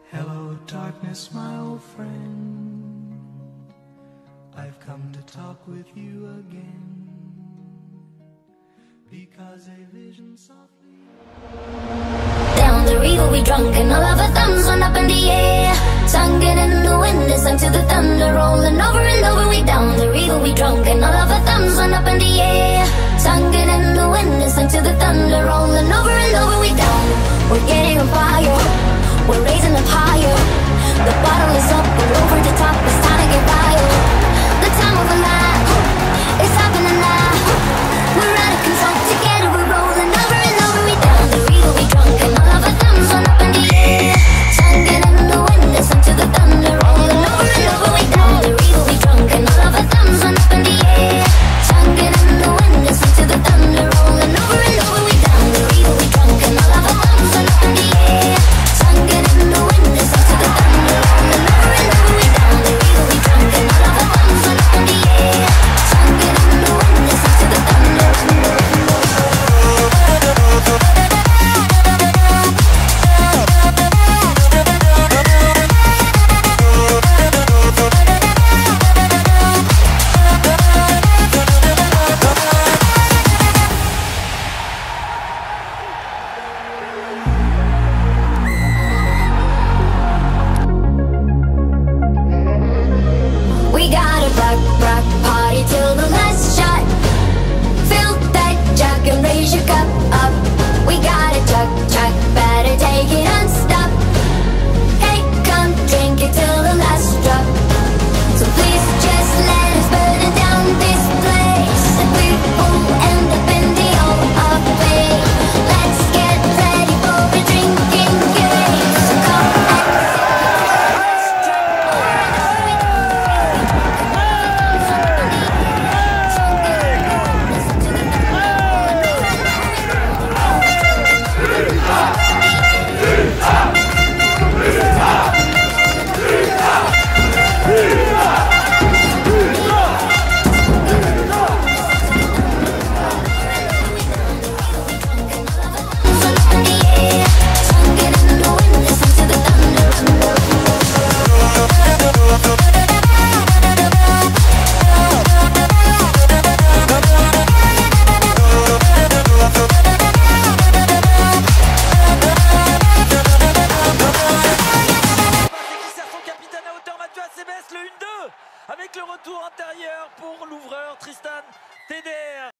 Hello, darkness, my old friend. I've come to talk with you again, because a vision softly. Down the river we drunk and all of our thumbs went up in the air. Singing in the wind and sang to the thunder, rolling over and over. We down the river we drunk and all of our thumbs went up in the air. Singing in the wind and sang to the thunder, rolling over and over. We down, we're getting on fire, we're raising up higher. The bottle is up, we're over the top, it's time to get wild. The time of a life, it's happening now. We're out of control, together we're rolling over and over. We down the river we drunk and all of our thumbs went up in the air. Singing in the wind and sang to the thunder, rolling over and over. We down the river we drunk and all of our thumbs went up in the air. Singing in the wind and sang to the thunder, rolling over and over. We down the river we drunk and all of our thumbs went up in the air. Singing in the wind and sang to the thunder, rolling over and over. We down the river we drunk and all of our thumbs went up in the air. Singing in the wind and sang to the thunder. We got a rock party till the last shot. Fill that jug and raise your cup up. We got a jug, better take it unstop. Hey, come drink it till the last drop. So please just let us burn down this place, and we will end up in the old bay. Let's get ready for a drinking game. So come Hey!